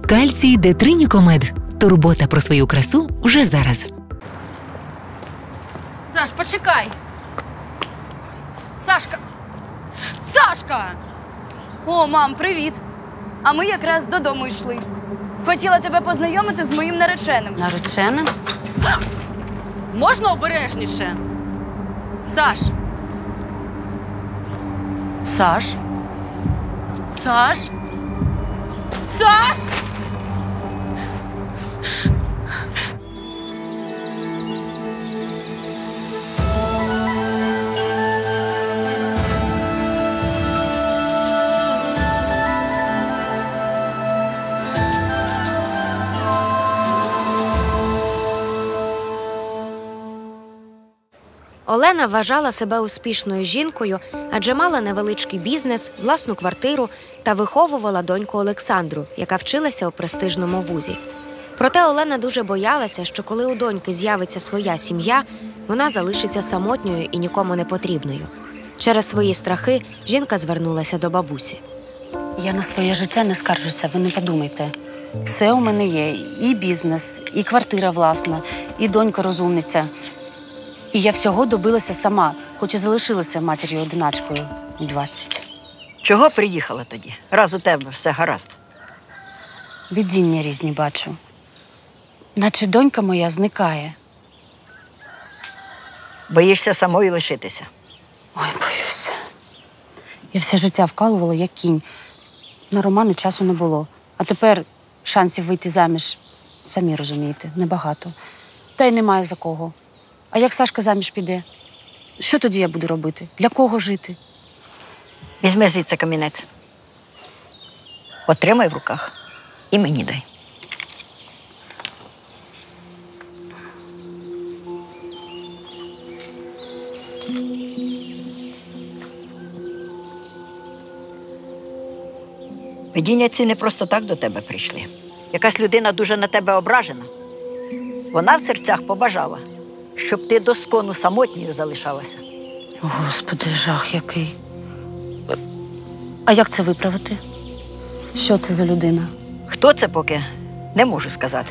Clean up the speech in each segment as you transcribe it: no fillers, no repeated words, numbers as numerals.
Кальцій Детринікомед. Турбота про свою красу вже зараз. Саш, почекай! Сашка! Сашка! О, мам, привіт! А ми якраз додому йшли. Хотіла тебе познайомити з моїм нареченим. Нареченим? Можна обережніше? Саш! Саш? Саш? Саш! Олена вважала себе успішною жінкою, адже мала невеличкий бізнес, власну квартиру та виховувала доньку Олександру, яка вчилася у престижному вузі. Проте Олена дуже боялася, що коли у доньки з'явиться своя сім'я, вона залишиться самотньою і нікому не потрібною. Через свої страхи жінка звернулася до бабусі. Я на своє життя не скаржуся, ви не подумайте. Все у мене є. І бізнес, і квартира власна, і донька розумниця. І я всього добилася сама, хоч і залишилася матір'ю-одиначкою у 20. Чого приїхала тоді? Раз у тебе все гаразд. Видіння різні бачу. Наче донька моя зникає. Боїшся самою лишитися. Ой, боюся. Я все життя вкалувала, як кінь. На романи часу не було. А тепер шансів вийти заміж, самі розумієте, небагато. Та й немає за кого. А як Сашка заміж піде? Що тоді я буду робити? Для кого жити? Візьми звідси камінець. Отримай в руках і мені дай. Видіння ці не просто так до тебе прийшли. Якась людина дуже на тебе ображена. Вона в серцях побажала, щоб ти доскону самотньою залишалася. О, Господи, жах який. А як це виправити? Що це за людина? Хто це поки, не можу сказати.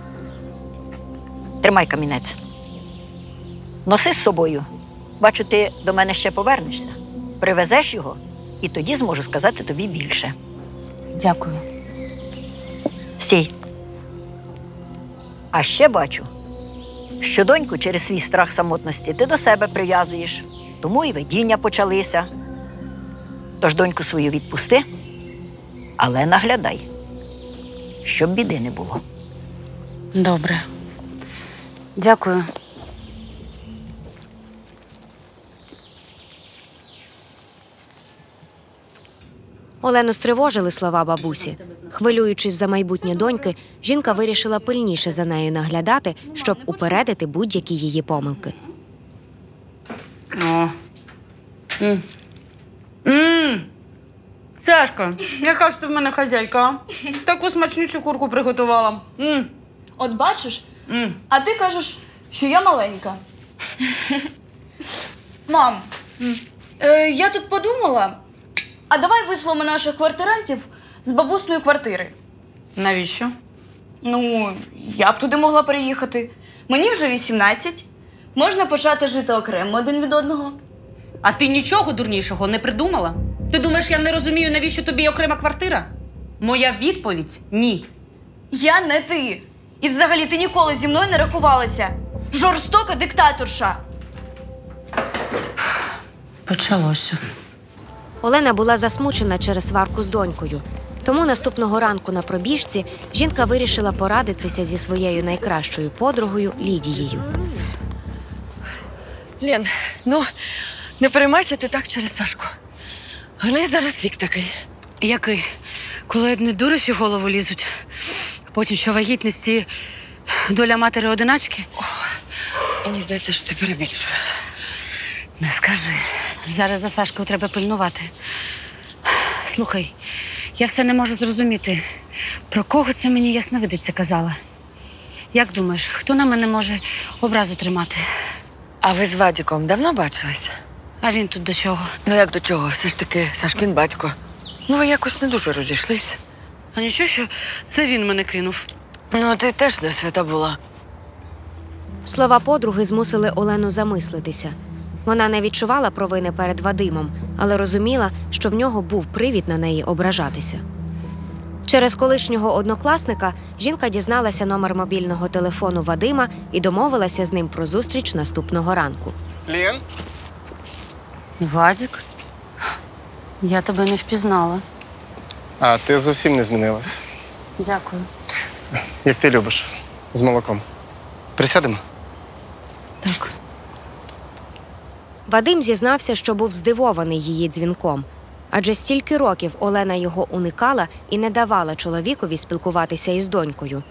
Тримай камінець. Носи з собою. Бачу, ти до мене ще повернешся. Привезеш його, і тоді зможу сказати тобі більше. Дякую. Стій. А ще бачу, що доньку через свій страх самотності ти до себе прив'язуєш. Тому і видіння почалися. Тож доньку свою відпусти, але наглядай, щоб біди не було. Добре. Дякую. Олену стривожили слова бабусі. Хвилюючись за майбутнє доньки, жінка вирішила пильніше за нею наглядати, щоб упередити будь-які її помилки. О. Сашка, яка ж ти в мене хазяйка, а? Таку смачнючу курку приготувала. От бачиш, а ти кажеш, що я маленька. Мам, я тут подумала, а давай висловимо наших квартирантів з бабусної квартири. Навіщо? Ну, я б туди могла переїхати. Мені вже 18. Можна почати жити окремо один від одного. А ти нічого дурнішого не придумала? Ти думаєш, я не розумію, навіщо тобі окрема квартира? Моя відповідь – ні. Я не ти. І взагалі ти ніколи зі мною не рахувалася. Жорстока диктаторша. Почалося. Олена була засмучена через сварку з донькою. Тому наступного ранку на пробіжці жінка вирішила порадитися зі своєю найкращою подругою Лідією. Лен, ну, не переймайся ти так через Сашку. В неї зараз вік такий. Який? Коли одні дурощі в голову лізуть, потім що вагітності доля матері-одиначки? Мені здається, що ти перебільшуєш. Не скажи. Зараз за Сашкою треба пильнувати. Слухай, я все не можу зрозуміти, про кого це мені ясновидиця казала. Як думаєш, хто на мене може образу тримати? А ви з Вадіком давно бачилися? А він тут до чого? Ну як до чого? Все ж таки Сашкин батько. Ну ви якось не дуже розійшлися. А нічого, що це він мене кинув. Ну, ти теж не свята була. Слова подруги змусили Олену замислитися. Вона не відчувала провини перед Вадимом, але розуміла, що в нього був привід на неї ображатися. Через колишнього однокласника жінка дізналася номер мобільного телефону Вадима і домовилася з ним про зустріч наступного ранку. Лен? Вадік? Я тебе не впізнала. А ти зовсім не змінилась. Дякую. Як ти любиш. З молоком. Присядемо? Так. Вадим зізнався, що був здивований її дзвінком. Адже стільки років Олена його уникала і не давала чоловікові спілкуватися із донькою.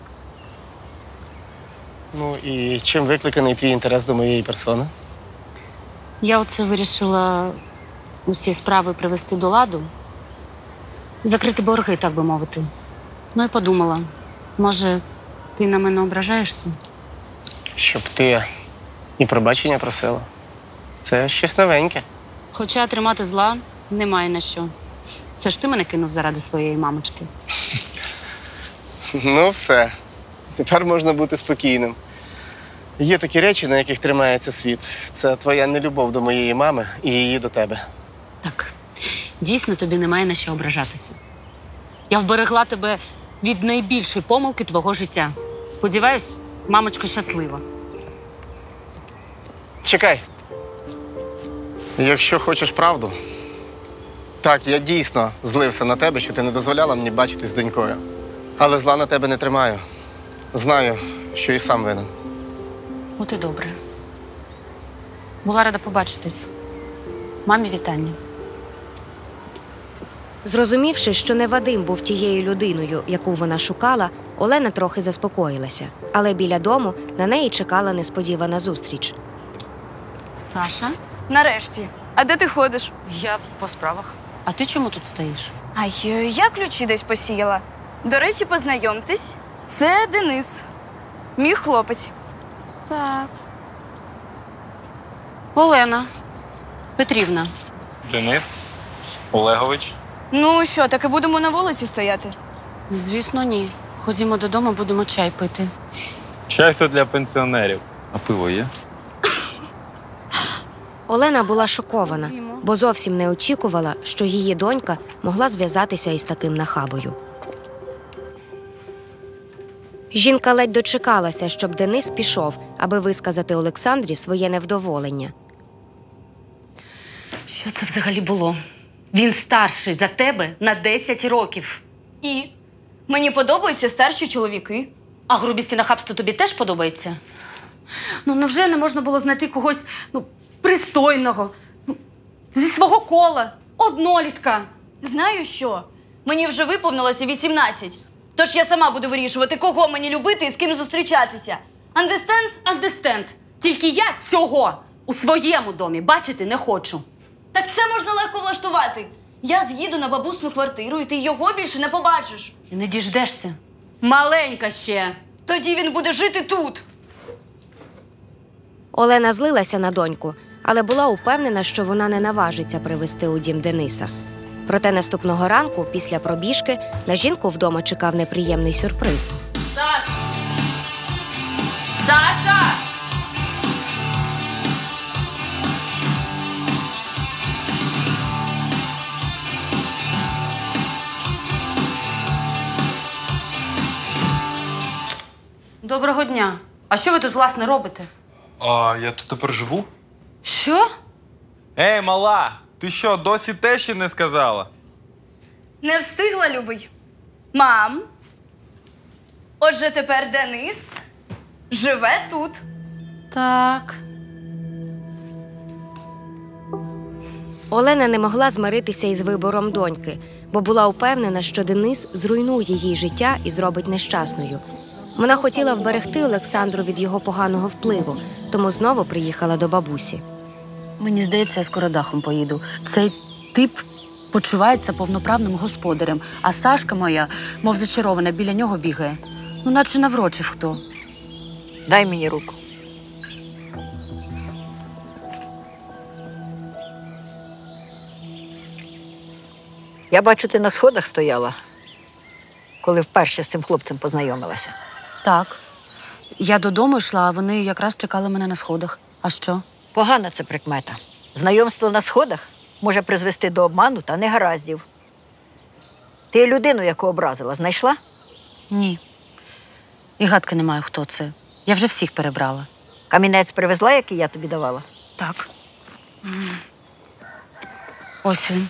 Ну і чим викликаний твій інтерес до моєї персони? Я оце вирішила усі справи привести до ладу. Закрити борги, так би мовити. Ну і подумала, може, ти на мене ображаєшся? Щоб ти і пробачення просила. Це щось новеньке. Хоча тримати зла немає на що. Це ж ти мене кинув заради своєї мамочки. Ну все. Тепер можна бути спокійним. Є такі речі, на яких тримається світ. Це твоя нелюбов до моєї мами і її до тебе. Так, дійсно тобі немає на що ображатися. Я вберегла тебе від найбільшої помилки твого життя. Сподіваюсь, мамочка щаслива. Чекай. Якщо хочеш правду, так, я дійсно злився на тебе, що ти не дозволяла мені бачитись з донькою. Але зла на тебе не тримаю. Знаю, що і сам винен. От і добре. Була рада побачитись. Мамі вітання. Зрозумівши, що не Вадим був тією людиною, яку вона шукала, Олена трохи заспокоїлася. Але біля дому на неї чекала несподівана зустріч. Саша? Нарешті. А де ти ходиш? Я по справах. А ти чому тут стоїш? Ай, я ключі десь посіяла. До речі, познайомтесь. Це Денис. Мій хлопець. Так. Олена Петрівна. Денис Олегович. Ну що, так і будемо на вулиці стояти? Звісно, ні. Ходімо додому, будемо чай пити. Чай то для пенсіонерів. А пиво є? Олена була шокована, бо зовсім не очікувала, що її донька могла зв'язатися із таким нахабою. Жінка ледь дочекалася, щоб Денис пішов, аби висказати Олександрі своє невдоволення. Що це взагалі було? Він старший за тебе на 10 років. І? Мені подобаються старші чоловіки. А грубість і нахабство тобі теж подобається? Ну, невже не можна було знайти когось, пристойного, зі свого кола, однолітка? Знаю що? Мені вже виповнилося 18. Тож я сама буду вирішувати, кого мені любити і з ким зустрічатися. Understand? Understand. Тільки я цього у своєму домі бачити не хочу. Так це можна легко влаштувати. Я з'їду на бабусну квартиру, і ти його більше не побачиш. І не діждешся. Маленька ще. Тоді він буде жити тут. Олена злилася на доньку, але була упевнена, що вона не наважиться привезти у дім Дениса. Проте наступного ранку, після пробіжки, на жінку вдома чекав неприємний сюрприз. Саш! Саша! Доброго дня. А що ви тут, власне, робите? А я тут тепер живу? Що? Ей, мала! Ти що, досі тещі не сказала? Не встигла, любий? Мам. Отже, тепер Денис живе тут. Так. Олена не могла змиритися із вибором доньки, бо була упевнена, що Денис зруйнує її життя і зробить нещасною. Вона хотіла вберегти Олександру від його поганого впливу, тому знову приїхала до бабусі. Мені здається, я скоро дахом поїду. Цей тип почувається повноправним господарем, а Сашка моя, мов зачарована, біля нього бігає. Ну, наче наврочив хто. Дай мені руку. Я бачу, ти на сходах стояла. коли вперше з цим хлопцем познайомилася? Так. Я додому йшла, а вони якраз чекали мене на сходах. А що? Погана це прикмета. Знайомство на сходах може призвести до обману та негараздів. Ти людину, яку образила, знайшла? Ні. І гадки не маю, хто це. Я вже всіх перебрала. Камінець привезла, який я тобі давала? Так. Ось він.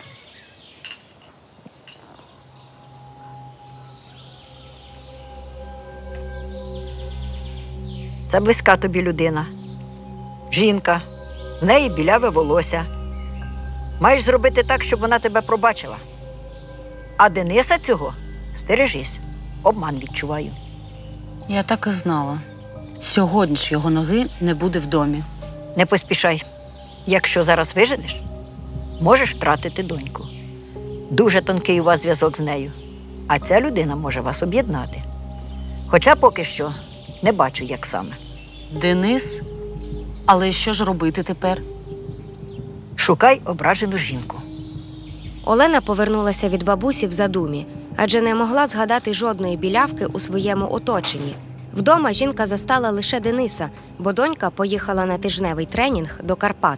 Це близька тобі людина. Жінка. В неї біляве волосся. Маєш зробити так, щоб вона тебе пробачила. А Дениса цього стережись. Обман відчуваю. Я так і знала. Сьогодні ж його ноги не буде в домі. Не поспішай. Якщо зараз виженеш, можеш втратити доньку. Дуже тонкий у вас зв'язок з нею. А ця людина може вас об'єднати. Хоча поки що не бачу, як саме. Денис? Але що ж робити тепер? Шукай ображену жінку. Олена повернулася від бабусі в задумі, адже не могла згадати жодної білявки у своєму оточенні. Вдома жінка застала лише Дениса, бо донька поїхала на тижневий тренінг до Карпат.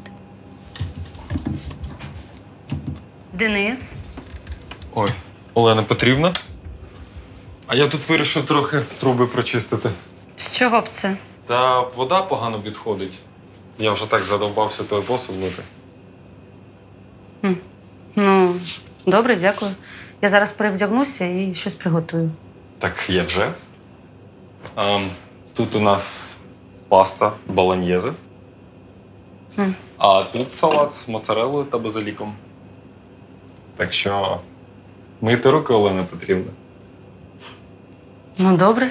Денис? Ой, Олена Петрівна. А я тут вирішив трохи труби прочистити. З чого б це? Та вода погано відходить. Я вже так задовбався той посуд мити. Ну, добре, дякую. Я зараз перевдягнуся і щось приготую. Так є вже. Тут у нас паста болоньєзе. А тут салат з моцареллою та базиліком. Так що мийте руки, Олена Петрівна. Ну, добре.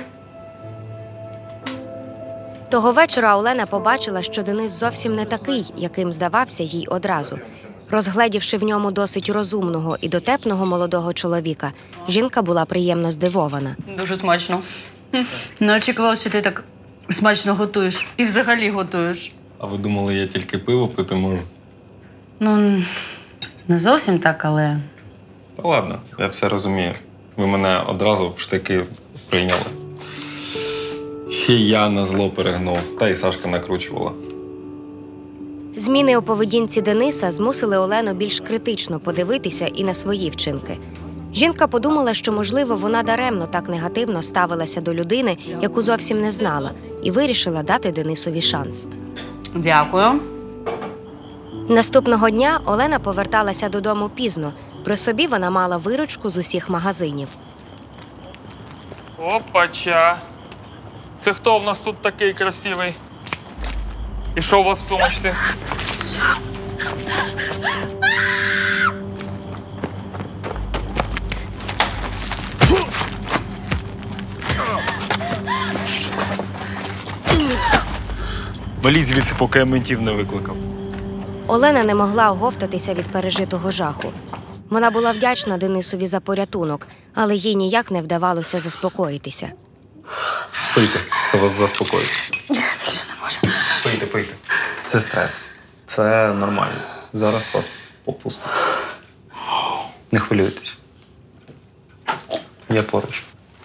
Того вечора Олена побачила, що Денис зовсім не такий, яким здавався їй одразу. Розгледівши в ньому досить розумного і дотепного молодого чоловіка, жінка була приємно здивована. Дуже смачно. Не очікувала, що ти так смачно готуєш. І взагалі готуєш. А ви думали, я тільки пиво пити можу? Ну, не зовсім так, але... Та ладно, я все розумію. Ви мене одразу в штики прийняли. Ще й я на зло перегнув, та й Сашка накручувала. Зміни у поведінці Дениса змусили Олену більш критично подивитися і на свої вчинки. Жінка подумала, що, можливо, вона даремно так негативно ставилася до людини, яку зовсім не знала, і вирішила дати Денисові шанс. Дякую. Наступного дня Олена поверталася додому пізно. При собі вона мала виручку з усіх магазинів. Опача. Це хто в нас тут такий красивий? І що у вас в сумочці? Валіть звідси, поки я ментів не викликав. Олена не могла оговтатися від пережитого жаху. Вона була вдячна Денисові за порятунок, але їй ніяк не вдавалося заспокоїтися. Пийте, це вас заспокоїть. Я більше не можу. Пийте, пийте. Це стрес. Це нормально. Зараз вас попустить. Не хвилюйтесь. Я поруч.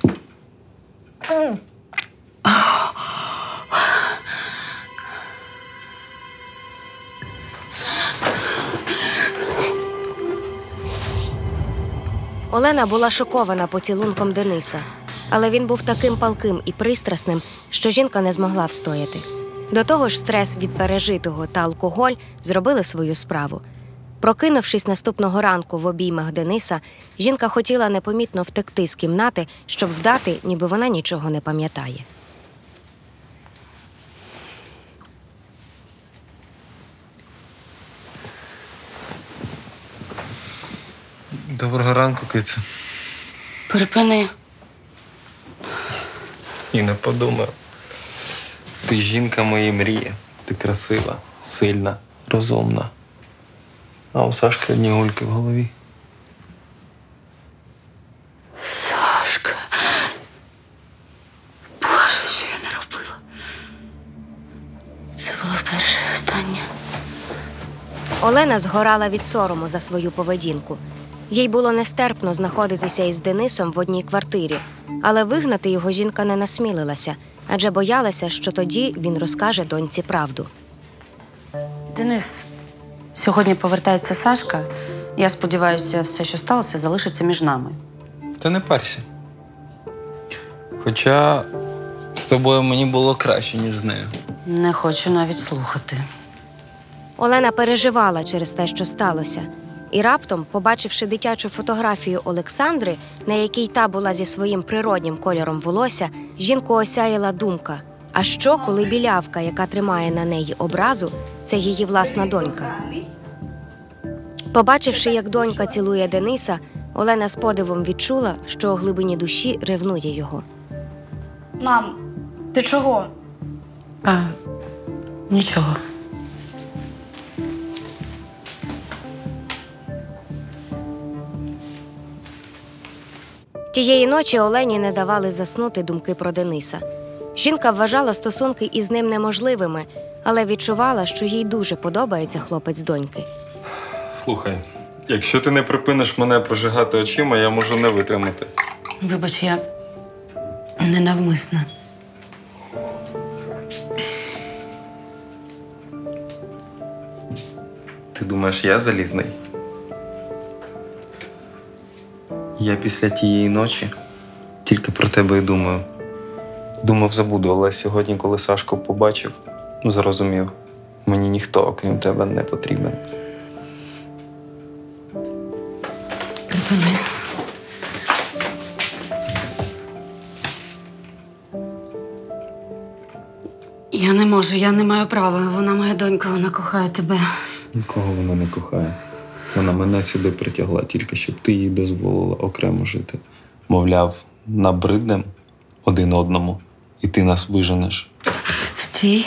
Олена була шокована поцілунком Дениса, але він був таким палким і пристрасним, що жінка не змогла встояти. До того ж, стрес від пережитого та алкоголь зробили свою справу. Прокинувшись наступного ранку в обіймах Дениса, жінка хотіла непомітно втекти з кімнати, щоб вдати, ніби вона нічого не пам'ятає. Доброго ранку, киця. Припини. І не подумав. Ти жінка моєї мрії. Ти красива, сильна, розумна. А у Сашки одні гульки в голові. Сашка. Боже, що я не робила. Це було вперше і останнє. Олена згорала від сорому за свою поведінку. Їй було нестерпно знаходитися із Денисом в одній квартирі, але вигнати його жінка не насмілилася, адже боялася, що тоді він розкаже доньці правду. Денис, сьогодні повертається Сашка. Я сподіваюся, все, що сталося, залишиться між нами. Ти не парся. Хоча з тобою мені було краще, ніж з нею. Не хочу навіть слухати. Олена переживала через те, що сталося. І раптом, побачивши дитячу фотографію Олександри, на якій та була зі своїм природнім кольором волосся, жінку осяяла думка. А що, коли білявка, яка тримає на неї образу, це її власна донька? Побачивши, як донька цілує Дениса, Олена з подивом відчула, що у глибині душі ревнує його. Мам, ти чого? Нічого. Тієї ночі Олені не давали заснути думки про Дениса. Жінка вважала стосунки із ним неможливими, але відчувала, що їй дуже подобається хлопець доньки. Слухай, якщо ти не припиниш мене прожигати очима, я можу не витримати. Вибач, я ненавмисна. Ти думаєш, я залізний? Я після тієї ночі тільки про тебе і думаю. Думав, забуду, але сьогодні, коли Сашку побачив, зрозумів, мені ніхто, окрім тебе, не потрібен. Припини. Я не можу, я не маю права. Вона моя донька, вона кохає тебе. Нікого вона не кохає. Вона мене сюди притягла, тільки щоб ти їй дозволила окремо жити. Мовляв, набриднем один одному, і ти нас виженеш. Стій.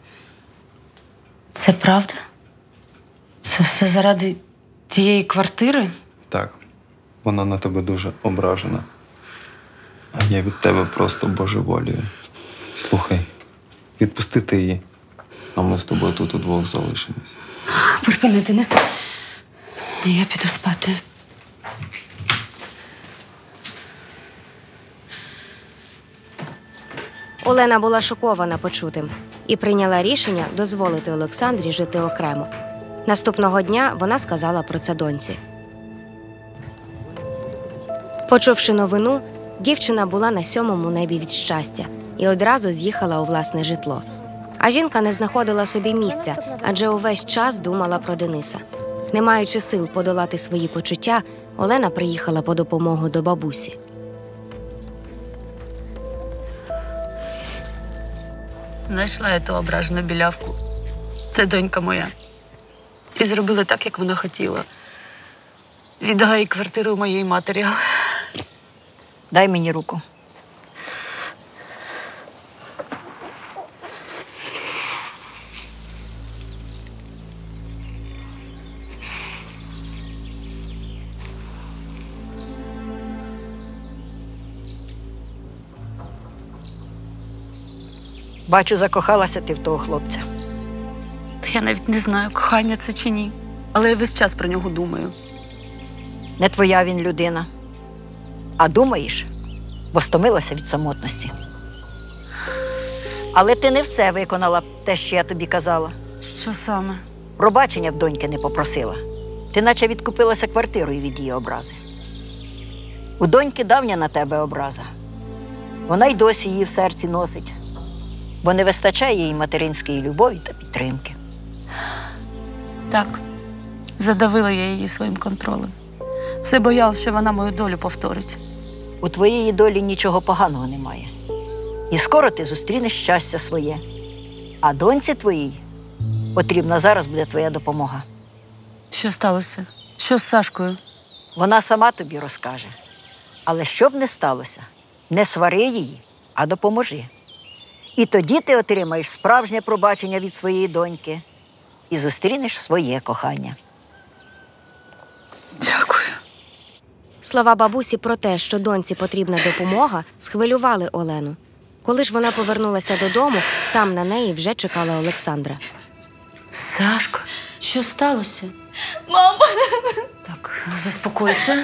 Це правда? Це все заради тієї квартири? Так, вона на тебе дуже ображена. А я від тебе просто божеволію. Слухай, відпусти ти її, а ми з тобою тут удвох залишимось. Припини, Денис. Я піду спати. Олена була шокована почутим і прийняла рішення дозволити Олександрі жити окремо. Наступного дня вона сказала про це доньці. Почувши новину, дівчина була на 7-му небі від щастя і одразу з'їхала у власне житло. А жінка не знаходила собі місця, адже увесь час думала про Дениса. Не маючи сил подолати свої почуття, Олена приїхала по допомогу до бабусі. Знайшла я ту ображену білявку. Це донька моя. І зробили так, як вона хотіла. Віддала їй квартиру моєї матері. Дай мені руку. Бачу, закохалася ти в того хлопця. Та я навіть не знаю, кохання це чи ні. Але я весь час про нього думаю. Не твоя він людина. А думаєш, бо стомилася від самотності. Але ти не все виконала те, що я тобі казала. Що саме? Пробачення в доньки не попросила. Ти наче відкупилася квартирою від її образи. У доньки давня на тебе образа. Вона й досі її в серці носить, бо не вистачає їй материнської любові та підтримки. Так, задавила я її своїм контролем. Все боялась, що вона мою долю повторить. У твоєї долі нічого поганого немає. І скоро ти зустрінеш щастя своє. А доньці твоїй потрібна зараз буде твоя допомога. Що сталося? Що з Сашкою? Вона сама тобі розкаже. Але що б не сталося, не свари її, а допоможи. І тоді ти отримаєш справжнє пробачення від своєї доньки і зустрінеш своє кохання. Дякую. Слова бабусі про те, що доньці потрібна допомога, схвилювали Олену. Коли ж вона повернулася додому, там на неї вже чекала Олександра. Сашко, що сталося? Мам! Так, заспокойся.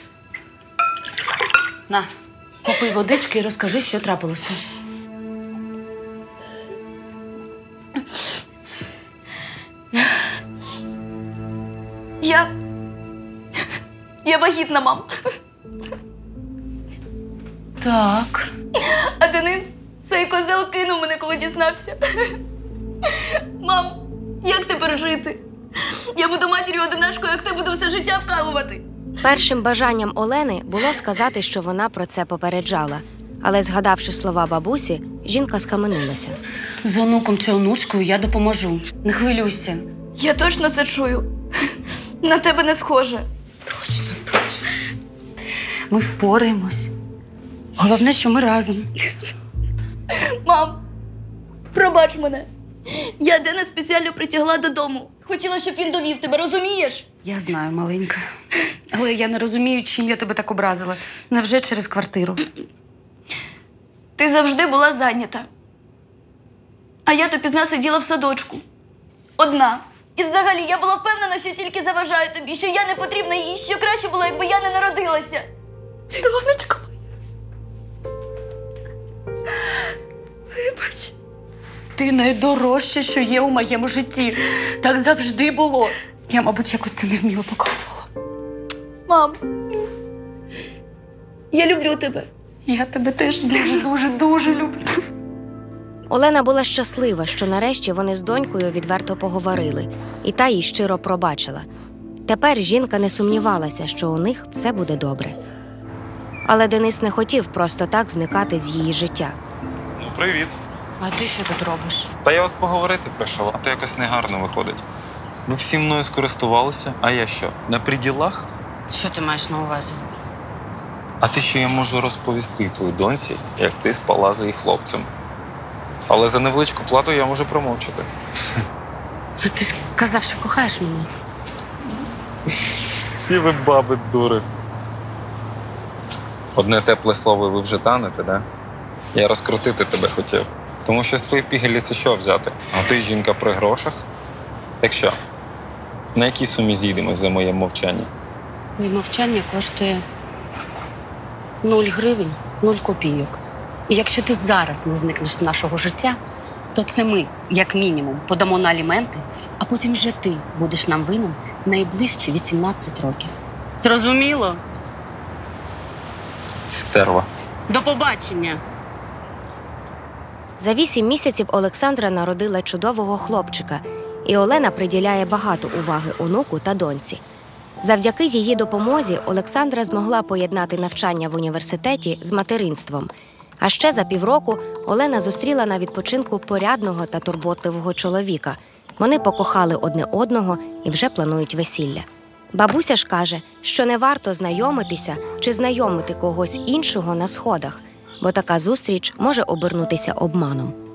На, попий водички і розкажи, що трапилося. Я вагітна, мам. Так. А Денис, цей козел кинув мене, коли дізнався. Мам, як тепер жити? Я буду матір'ю-одиначкою, як ти буду все життя вкалувати. Першим бажанням Олени було сказати, що вона про це попереджала. Але, згадавши слова бабусі, жінка схаменулася. З онуком чи онучкою я допоможу. Не хвилюйся. Я точно це чую. На тебе не схоже. Точно. Ми впораємось. Головне, що ми разом. Мам, пробач мене. Я Дена спеціально притягла додому. Хотіла, щоб він довів тебе, розумієш? Я знаю, маленька. Але я не розумію, чим я тебе так образила. Невже через квартиру? Ти завжди була зайнята. А я допізна сиділа в садочку. Одна. І взагалі я була впевнена, що тільки заважаю тобі, що я не потрібна їй, що краще було, якби я не народилася. Донечко моя. Вибач. Ти найдорожче, що є у моєму житті. Так завжди було. Я, мабуть, якось це невміло показувала. Мам, я люблю тебе. Я тебе теж дуже люблю. Олена була щаслива, що нарешті вони з донькою відверто поговорили, і та їй щиро пробачила. Тепер жінка не сумнівалася, що у них все буде добре. Але Денис не хотів просто так зникати з її життя. Ну, привіт. А ти що тут робиш? Та я от поговорити прийшов, а то якось негарно виходить. Ви всі мною скористувалися, а я що, на приділах? Що ти маєш на увазі? А ти що я можу розповісти твоїй доньці, як ти спала за її хлопцем. Але за невеличку плату я можу промовчати. А ти ж казав, що кохаєш мене. Всі ви баби дури. Одне тепле слово, і ви вже танете, да? Я розкрутити тебе хотів. Тому що з твоєї пігеліці що взяти? А ти жінка при грошах? Так що, на якій сумі зійдемось за моє мовчання? Моє мовчання коштує 0 гривень, 0 копійок. І якщо ти зараз не зникнеш з нашого життя, то це ми, як мінімум, подамо на аліменти, а потім вже ти будеш нам винен найближчі 18 років. Зрозуміло? Стерва. До побачення! За 8 місяців Олександра народила чудового хлопчика, і Олена приділяє багато уваги онуку та доньці. Завдяки її допомозі Олександра змогла поєднати навчання в університеті з материнством. А ще за півроку Олена зустріла на відпочинку порядного та турботливого чоловіка. Вони покохали одне одного і вже планують весілля. Бабуся ж каже, що не варто знайомитися чи знайомити когось іншого на сходах, бо така зустріч може обернутися обманом.